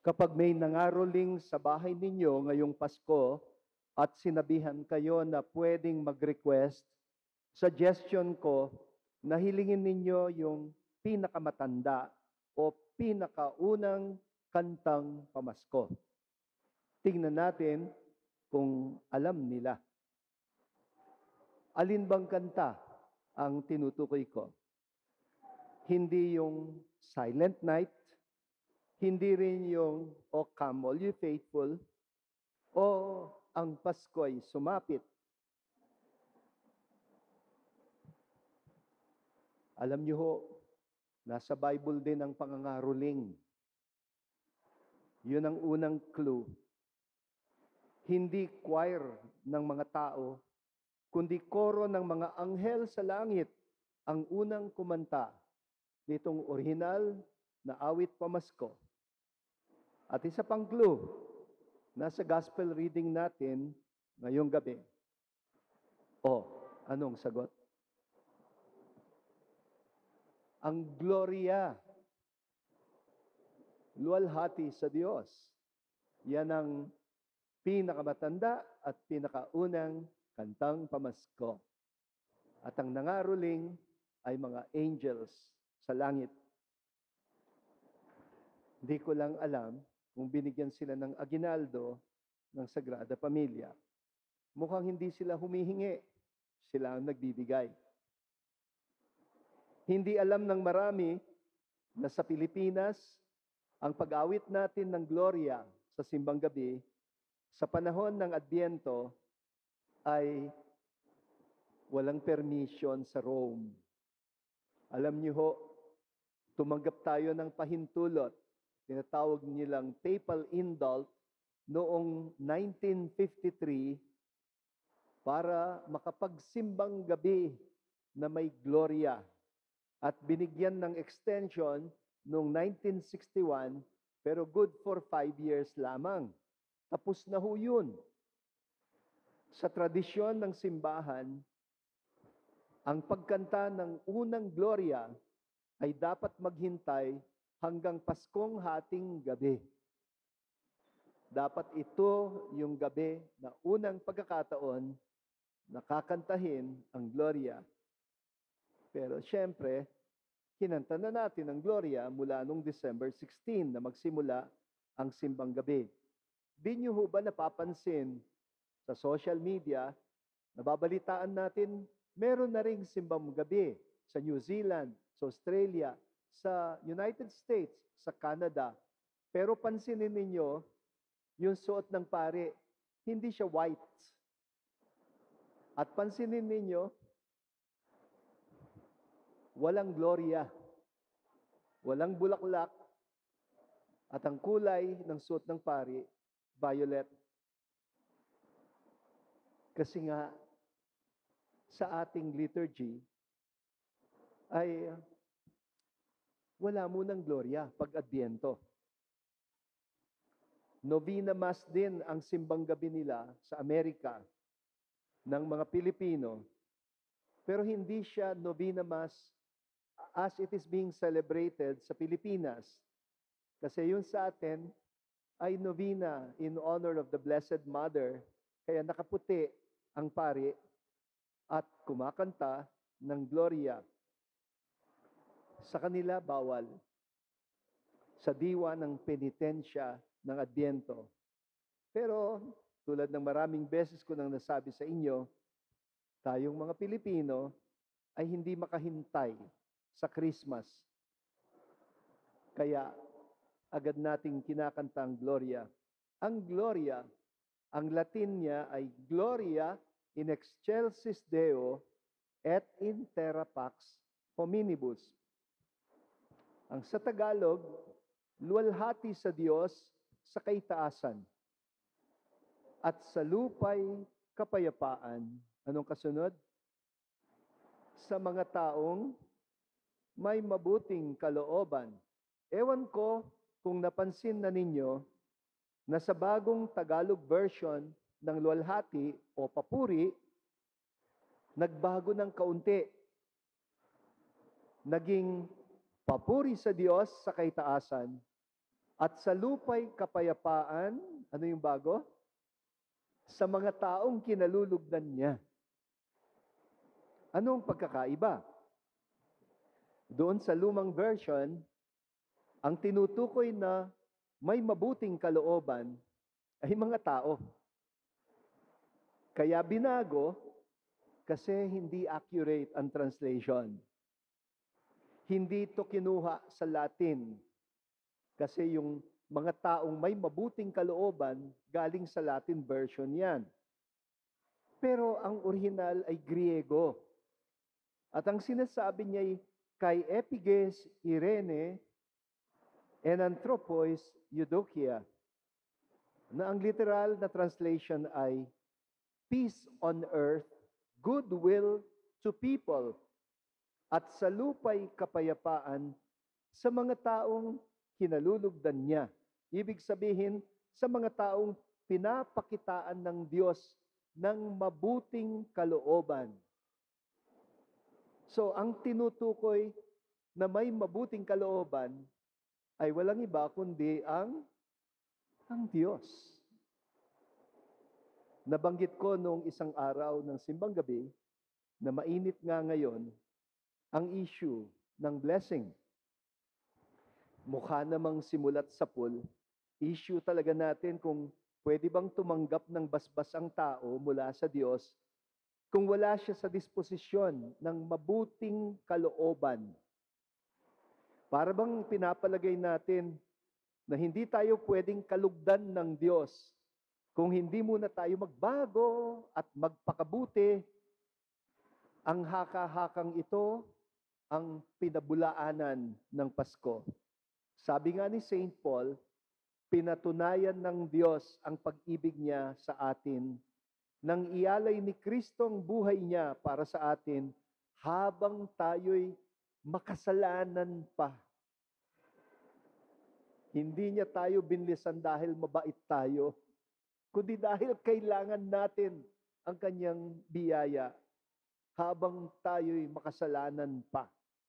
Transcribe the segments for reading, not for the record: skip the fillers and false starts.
Kapag may nangaroling sa bahay ninyo ngayong Pasko at sinabihan kayo na pwedeng mag-request, suggestion ko na hilingin ninyo yung pinakamatanda o pinakaunang kantang pamasko. Tingnan natin kung alam nila. Alin bang kanta ang tinutukoy ko? Hindi yung Silent Night, hindi rin yung O Come All You Faithful, o Ang Pasko'y Sumapit. Alam niyo ho, nasa Bible din ang pangangaroling. Yun ang unang clue. Hindi choir ng mga tao, kundi koro ng mga anghel sa langit ang unang kumanta nitong orihinal na awit pamasko. At isa pang clue, nasa gospel reading natin ngayong gabi. Anong sagot? Ang Gloria. Luwalhati sa Diyos. Yan ang pinakamatanda at pinakaunang kantang pamasko. At ang nangaroling ay mga angels sa langit. Hindi ko lang alam kung binigyan sila ng aginaldo ng Sagrada Pamilya. Mukhang hindi sila humihingi, sila ang nagbibigay. Hindi alam ng marami na sa Pilipinas, ang pag-awit natin ng Gloria sa simbang gabi, sa panahon ng Adbyento, ay walang permission sa Rome. Alam niyo ho, tumanggap tayo ng pahintulot, tinatawag nilang Papal Indult, noong 1953 para makapagsimbang gabi na may Gloria. At binigyan ng extension noong 1961, pero good for 5 years lamang. Tapos na ho yun. Sa tradisyon ng simbahan, ang pagkanta ng unang Gloria ay dapat maghintay hanggang Paskong Hating Gabi. Dapat ito yung gabi na unang pagkakataon na kakantahin ang Gloria. Pero siyempre, kinanta na natin ang Gloria mula noong December 16 na magsimula ang simbang gabi. Di nyo ho ba napapansin sa social media, nababalitaan natin, meron na ring simbang gabi sa New Zealand, sa Australia, sa United States, sa Canada. Pero pansinin ninyo, yung suot ng pare, hindi siya white. At pansinin ninyo, walang Gloria, walang bulaklak, at ang kulay ng suot ng pari, violet. Kasi nga, sa ating liturgy, ay wala munang Gloria pag Adbyento. Novena Mass din ang simbang gabi nila sa Amerika ng mga Pilipino, pero hindi siya Novena Mass as it is being celebrated sa Pilipinas. Kasi yun sa atin ay novena in honor of the Blessed Mother, kaya nakaputi ang pari at kumakanta ng Gloria. Sa kanila, bawal. Sa diwa ng penitensya ng Adbyento. Pero, tulad ng maraming beses ko nang nasabi sa inyo, tayong mga Pilipino ay hindi makahintay sa Christmas. Kaya, agad nating kinakanta ang Gloria. Ang Gloria, ang Latin niya ay Gloria in excelsis Deo et in terra pax hominibus. Ang sa Tagalog, luwalhati sa Diyos sa kaitaasan at sa lupay kapayapaan. Anong kasunod? Sa mga taong may mabuting kalooban. Ewan ko kung napansin na ninyo na sa bagong Tagalog version ng luwalhati o papuri, nagbago ng kaunti. Naging papuri sa Diyos sa kaitaasan At sa lupa'y kapayapaan, ano yung bago? Sa mga taong kinalulugdan niya. Anong pagkakaiba? Doon sa lumang version, ang tinutukoy na may mabuting kalooban ay mga tao. Kaya binago kasi hindi accurate ang translation. Hindi ito kinuha sa Latin kasi yung mga taong may mabuting kalooban galing sa Latin version yan. Pero ang original ay Griego. At ang sinasabi niya ay kay Epiges Irene and Anthropos Eudokia, na ang literal na translation ay peace on earth, goodwill to people, at sa lupa'y kapayapaan sa mga taong kinalulugdan niya. Ibig sabihin, sa mga taong pinapakitaan ng Diyos ng mabuting kalooban. So, ang tinutukoy na may mabuting kalooban ay walang iba kundi ang Diyos. Nabanggit ko noong isang araw ng simbang gabi na mainit nga ngayon ang issue ng blessing. Mukha namang simulat sa pool, issue talaga natin kung pwede bang tumanggap ng basbas ang tao mula sa Diyos kung wala siya sa disposisyon ng mabuting kalooban. Para bang pinapalagay natin na hindi tayo pwedeng kalugdan ng Diyos kung hindi muna tayo magbago at magpakabuti. Ang haka-hakang ito ang pinabulaanan ng Pasko. Sabi nga ni St. Paul, pinatunayan ng Diyos ang pag-ibig niya sa atin nang ialay ni Kristong buhay niya para sa atin habang tayo'y makasalanan pa. Hindi niya tayo binlisan dahil mabait tayo, kundi dahil kailangan natin ang kanyang biyaya habang tayo'y makasalanan pa.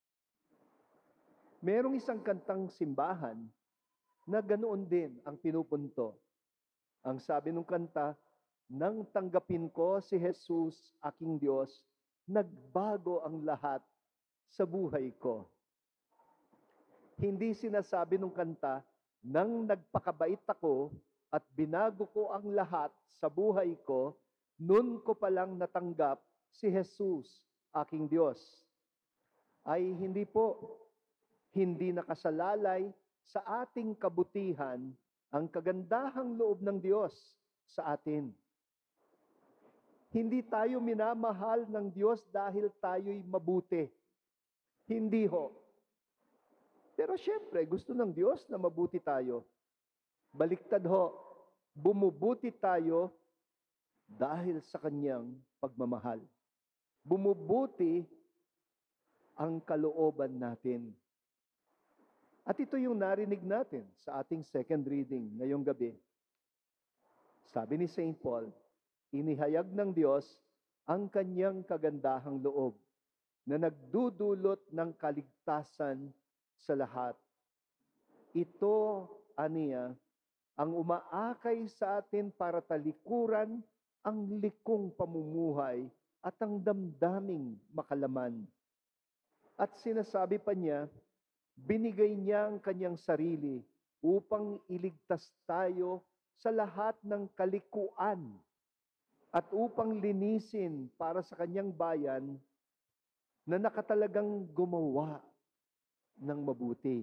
Merong isang kantang simbahan na ganoon din ang pinupunto. Ang sabi ng kanta, nang tanggapin ko si Jesus, aking Diyos, nagbago ang lahat sa buhay ko. Hindi sinasabi ng kanta, nang nagpakabait ako at binago ko ang lahat sa buhay ko, nun ko palang natanggap si Jesus, aking Diyos. Ay hindi po, hindi nakasalalay sa ating kabutihan ang kagandahang loob ng Diyos sa atin. Hindi tayo minamahal ng Diyos dahil tayo'y mabuti. Hindi ho. Pero syempre, gusto ng Diyos na mabuti tayo. Baliktad ho, bumubuti tayo dahil sa Kanyang pagmamahal. Bumubuti ang kalooban natin. At ito yung narinig natin sa ating second reading ngayong gabi. Sabi ni St. Paul, inihayag ng Diyos ang kanyang kagandahang loob na nagdudulot ng kaligtasan sa lahat. Ito, aniya, ang umaakay sa atin para talikuran ang likong pamumuhay at ang damdaming makalaman. At sinasabi pa niya, binigay niya ang kanyang sarili upang iligtas tayo sa lahat ng kalikuan at upang linisin para sa kanyang bayan na nakatalagang gumawa ng mabuti.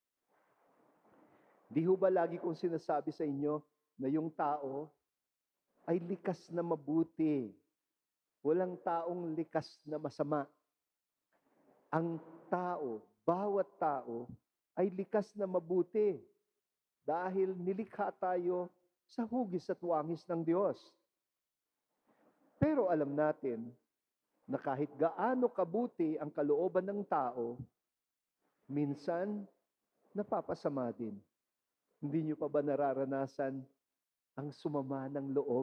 Di ho ba lagi kong sinasabi sa inyo na yung tao ay likas na mabuti. Walang taong likas na masama. Ang tao, bawat tao, ay likas na mabuti dahil nilikha tayo sa hugis at wangis ng Diyos. Pero alam natin na kahit gaano kabuti ang kalooban ng tao, minsan napapasama din. Hindi niyo pa ba nararanasan ang sumama ng loob?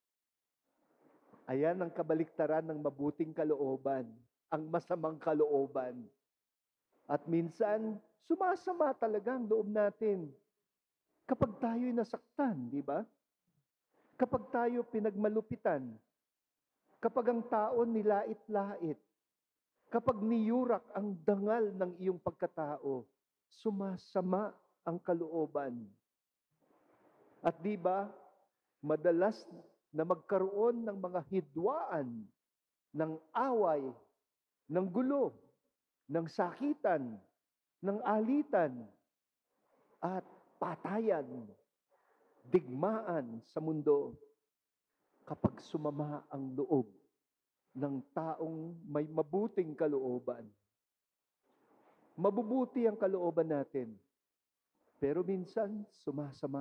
Ayan ang kabaliktaran ng mabuting kalooban, ang masamang kalooban. At minsan, sumasama talaga ang loob natin. Kapag tayo'y nasaktan, di ba? Kapag tayo pinagmalupitan, kapag ang tao nilait-lait, kapag niyurak ang dangal ng iyong pagkatao, sumasama ang kalooban. At di ba, madalas na magkaroon ng mga hidwaan, ng away, ng gulo, ng sakitan, ng alitan, at patayan, digmaan sa mundo kapag sumama ang loob ng taong may mabuting kalooban. Mabubuti ang kalooban natin, pero minsan sumasama.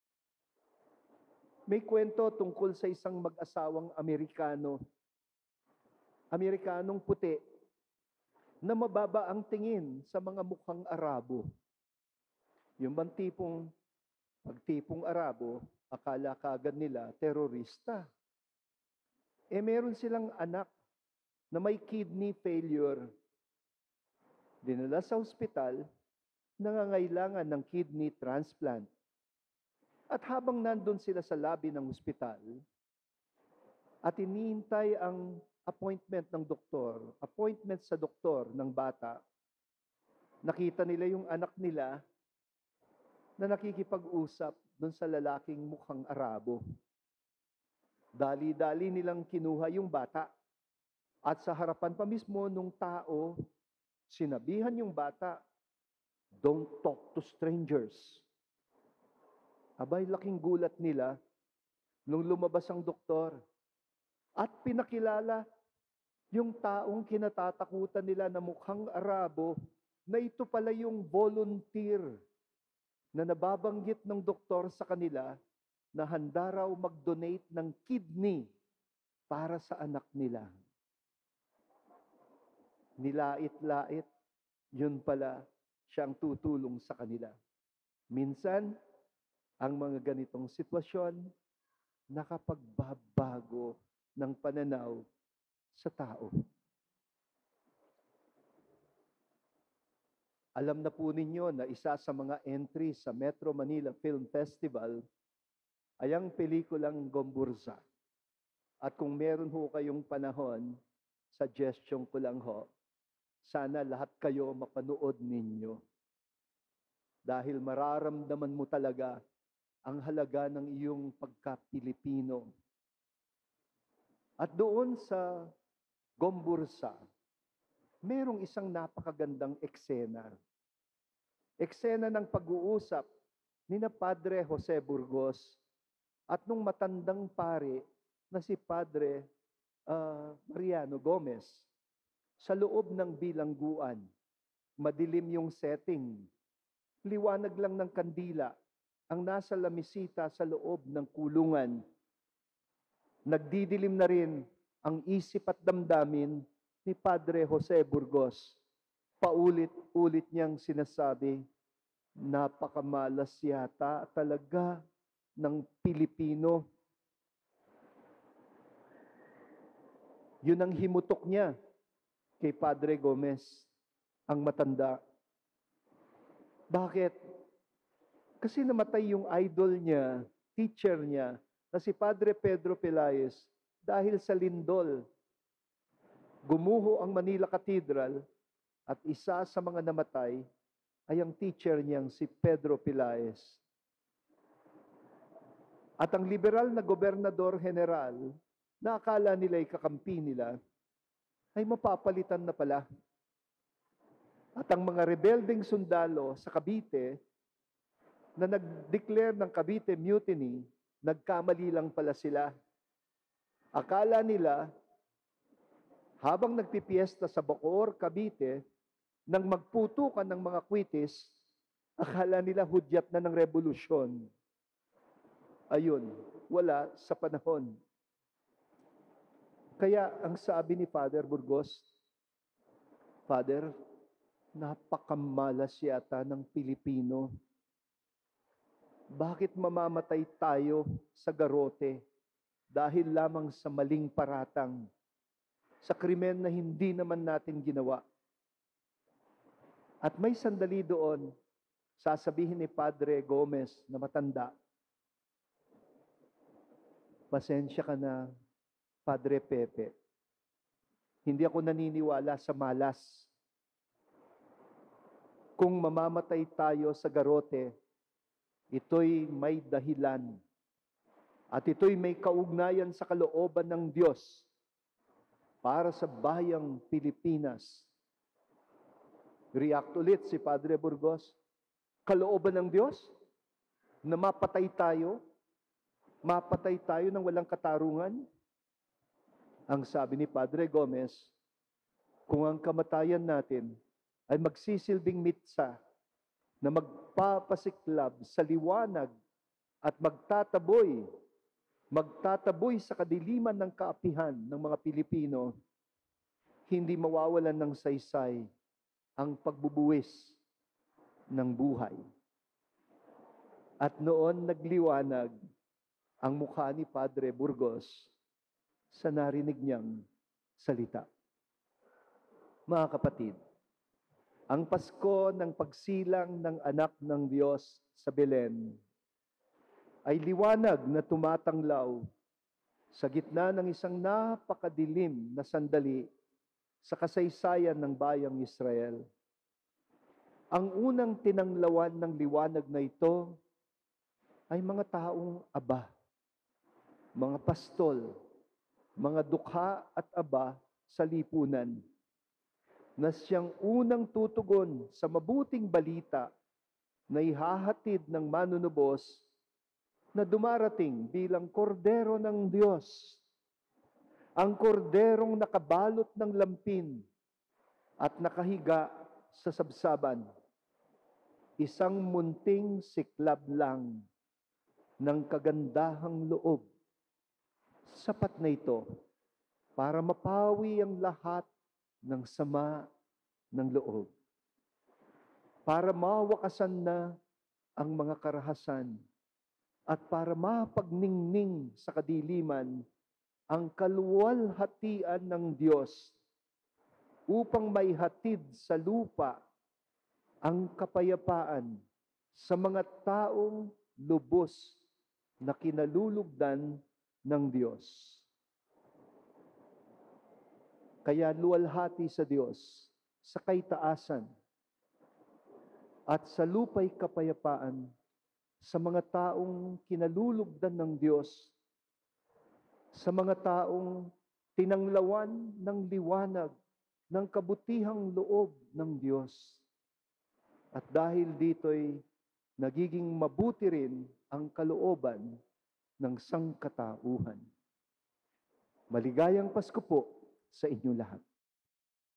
May kwento tungkol sa isang mag-asawang Amerikanong puti, na mababa ang tingin sa mga mukhang Arabo. Yung bang pagtipong Arabo, akala kaagad nila terorista. Meron silang anak na may kidney failure. Dinala sa ospital, nangangailangan ng kidney transplant. At habang nandun sila sa lobby ng ospital, at iniintay ang appointment sa doktor ng bata, nakita nila yung anak nila na nakikipag-usap doon sa lalaking mukhang Arabo. Dali-dali nilang kinuha yung bata at sa harapan pa mismo nung tao, sinabihan yung bata, "Don't talk to strangers." Abay, laking gulat nila nung lumabas ang doktor at pinakilala yung taong kinatatakutan nila na mukhang Arabo, na ito pala yung volunteer na nababanggit ng doktor sa kanila na handa raw mag-donate ng kidney para sa anak nila. Nilait-lait, yun pala siyang tutulong sa kanila. Minsan, ang mga ganitong sitwasyon nakapagbabago ng pananaw sa tao. Alam na po ninyo na isa sa mga entry sa Metro Manila Film Festival ay ang pelikulang Gomburza. At kung meron ho kayong panahon, suggestion ko lang ho, sana lahat kayo mapanood ninyo. Dahil mararamdaman mo talaga ang halaga ng iyong pagka-Pilipino. At doon sa Gomburza, merong isang napakagandang eksena. Eksena ng pag-uusap ni na Padre Jose Burgos at nung matandang pare na si Padre Mariano Gomez sa loob ng bilangguan. Madilim yung setting. Liwanag lang ng kandila ang nasa lamisita sa loob ng kulungan. Nagdidilim na rin ang isip at damdamin ni Padre Jose Burgos. Paulit-ulit niyang sinasabi, napakamalas yata talaga ng Pilipino. Yun ang himutok niya kay Padre Gomez, ang matanda. Bakit? Kasi namatay yung idol niya, teacher niya, na si Padre Pedro Pelaez dahil sa lindol. Gumuho ang Manila Cathedral at isa sa mga namatay ay ang teacher niyang si Pedro Pelaez. At ang liberal na gobernador general na akala nila'y kakampi nila ay mapapalitan na pala. At ang mga rebelding sundalo sa Cavite na nag-declare ng Cavite Mutiny, nagkamali lang pala sila. Akala nila, habang nagpipiesta sa Bacoor, Cavite, nang magputukan ng mga kwitis, akala nila hudyat na ng revolusyon. Ayun, wala sa panahon. Kaya ang sabi ni Father Burgos, Father, napakamalas yata ng Pilipino. Bakit mamamatay tayo sa garote dahil lamang sa maling paratang, sa krimen na hindi naman natin ginawa? At may sandali doon sasabihin ni Padre Gomez na matanda, pasensya ka na, Padre Pepe. Hindi ako naniniwala sa malas. Kung mamamatay tayo sa garote, ito'y may dahilan. At ito'y may kaugnayan sa kalooban ng Diyos para sa bayang Pilipinas. React ulit si Padre Burgos. Kalooban ng Diyos na mapatay tayo ng walang katarungan. Ang sabi ni Padre Gomez, kung ang kamatayan natin ay magsisilbing mitsa na magpapasiklab sa liwanag at magtataboy sa kadiliman ng kaapihan ng mga Pilipino, hindi mawawalan ng saysay ang pagbubuwis ng buhay. At noon nagliwanag ang mukha ni Padre Burgos sa narinig niyang salita. Mga kapatid, ang Pasko ng pagsilang ng anak ng Diyos sa Belen ay liwanag na tumatanglaw sa gitna ng isang napakadilim na sandali sa kasaysayan ng bayang Israel. Ang unang tinanglawan ng liwanag na ito ay mga taong aba, mga pastol, mga dukha at aba sa lipunan, na siyang unang tutugon sa mabuting balita na ihahatid ng manunubos na dumarating bilang kordero ng Diyos. Ang korderong nakabalot ng lampin at nakahiga sa sabsaban. Isang munting siklab lang ng kagandahang loob. Sapat na ito para mapawi ang lahat ng sama ng loob. Para mawakasan na ang mga karahasan at para mapagningning sa kadiliman ang kaluwalhatian ng Diyos upang maihatid sa lupa ang kapayapaan sa mga taong lubos na kinalulugdan ng Diyos. Kaya luwalhati sa Diyos sa kaitaasan at sa lupa'y kapayapaan sa mga taong kinalulugdan ng Diyos, sa mga taong tinanglawan ng liwanag ng kabutihang loob ng Diyos. At dahil dito'y nagiging mabuti rin ang kalooban ng sangkatauhan. Maligayang Pasko po sa inyo lahat.